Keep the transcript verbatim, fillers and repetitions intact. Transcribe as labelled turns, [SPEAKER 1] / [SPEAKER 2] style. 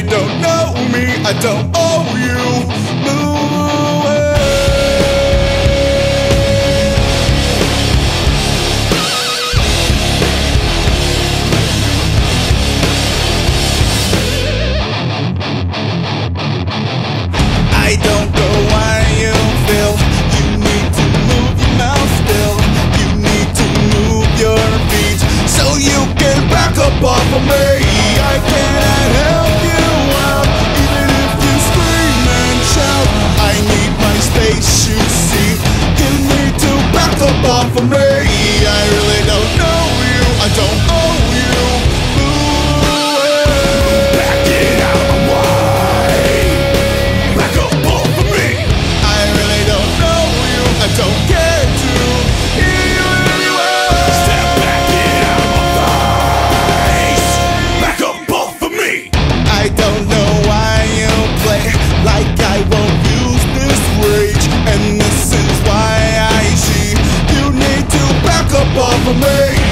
[SPEAKER 1] don't know me, I don't owe you. Move I don't know why you feel you need to move your mouth still. You need to move your feet so you can back up off of me. I can't help you out even if you scream and shout. I need my space, you see. You need to back up off of me. I really don't know you, I don't owe you. Don't care to hear you anyway. Step back, get out of my face. Back up off of me. I don't know why you play like I won't use this rage, and this is why I see you need to back up off of me.